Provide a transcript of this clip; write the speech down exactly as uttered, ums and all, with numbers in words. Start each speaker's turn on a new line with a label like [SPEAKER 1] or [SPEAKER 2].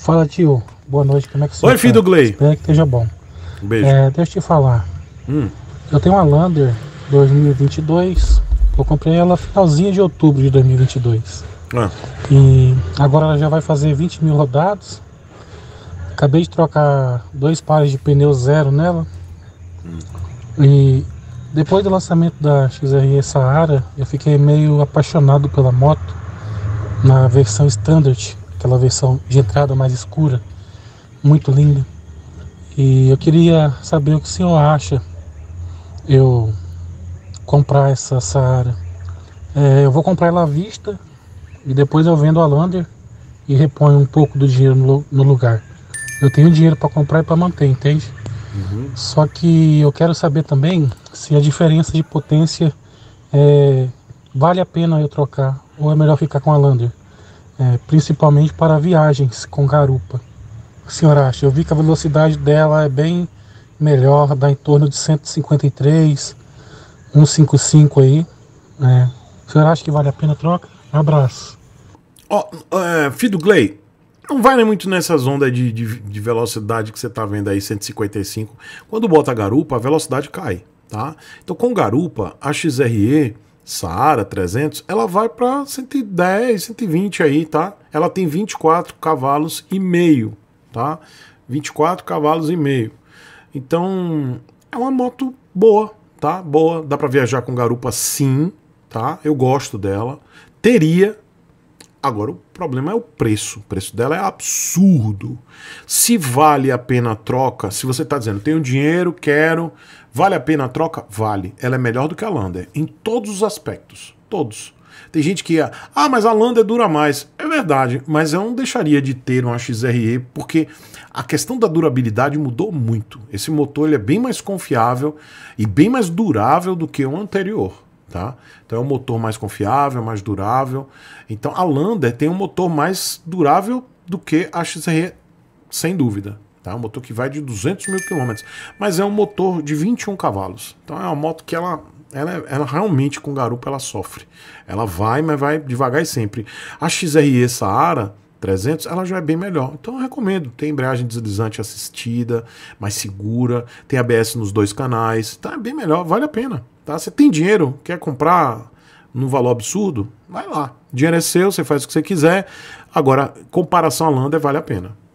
[SPEAKER 1] Fala, tio. Boa noite, como é que você tá?
[SPEAKER 2] Oi, filho do Gley.
[SPEAKER 1] Espero que esteja bom.
[SPEAKER 2] Um beijo.
[SPEAKER 1] É, deixa eu te falar.
[SPEAKER 2] Hum.
[SPEAKER 1] Eu tenho uma Lander dois mil e vinte e dois. Eu comprei ela finalzinho de outubro de dois mil e vinte e dois.
[SPEAKER 2] Ah.
[SPEAKER 1] E agora ela já vai fazer vinte mil rodados. Acabei de trocar dois pares de pneu zero nela.
[SPEAKER 2] Hum.
[SPEAKER 1] E depois do lançamento da X R E Saara, eu fiquei meio apaixonado pela moto na versão Standard, aquela versão de entrada mais escura, muito linda. E eu queria saber o que o senhor acha eu comprar essa Saara. É, eu vou comprar ela à vista e depois eu vendo a Lander e reponho um pouco do dinheiro no, no lugar. Eu tenho dinheiro para comprar e para manter, entende?
[SPEAKER 2] Uhum.
[SPEAKER 1] Só que eu quero saber também se a diferença de potência é, vale a pena eu trocar ou é melhor ficar com a Lander, é, principalmente para viagens com garupa. O que o senhor acha? Eu vi que a velocidade dela é bem melhor, dá em torno de cento e cinquenta e três, cento e cinquenta e cinco aí. É. O senhor acha que vale a pena a troca? Abraço.
[SPEAKER 2] Ó, oh, é, filho do Gley, não vai nem muito nessas ondas de, de, de velocidade que você tá vendo aí, cento e cinquenta e cinco. Quando bota a garupa, a velocidade cai, tá? Então com garupa, a X R E Saara trezentos, ela vai para cento e dez, cento e vinte aí, tá? Ela tem vinte e quatro cavalos e meio, tá? vinte e quatro cavalos e meio. Então, é uma moto boa, tá? Boa, dá para viajar com garupa sim, tá? Eu gosto dela. Teria. Agora, o problema é o preço. O preço dela é absurdo. Se vale a pena a troca, se você está dizendo, tenho dinheiro, quero, vale a pena a troca? Vale. Ela é melhor do que a Lander, em todos os aspectos. Todos. Tem gente que, ah, mas a Lander dura mais. É verdade, mas eu não deixaria de ter uma X R E, porque a questão da durabilidade mudou muito. Esse motor ele é bem mais confiável e bem mais durável do que o anterior. Tá? Então é um motor mais confiável, mais durável. Então a Lander tem um motor mais durável do que a X R E, sem dúvida. Tá? Um motor que vai de duzentos mil quilômetros, mas é um motor de vinte e um cavalos. Então é uma moto que ela, ela, ela realmente com garupa ela sofre. Ela vai, mas vai devagar e sempre. A X R E Saara trezentos, ela já é bem melhor. Então eu recomendo. Tem embreagem deslizante assistida, mais segura, tem A B S nos dois canais. Tá, é bem melhor, vale a pena. Tá? Você tem dinheiro, quer comprar num valor absurdo? Vai lá. Dinheiro é seu, você faz o que você quiser. Agora, comparação à Lander vale a pena.